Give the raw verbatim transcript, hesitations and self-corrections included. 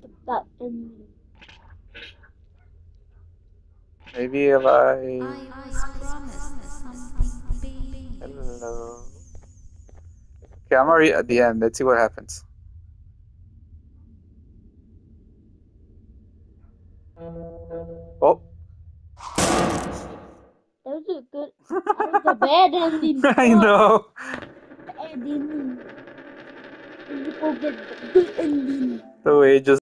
That ending. Maybe if I... I was promised something big. Hello. Okay, I'm already at the end. Let's see what happens. Oh. That was a good. That was a bad ending. I know. Bad ending. You forget the good ending. The way it just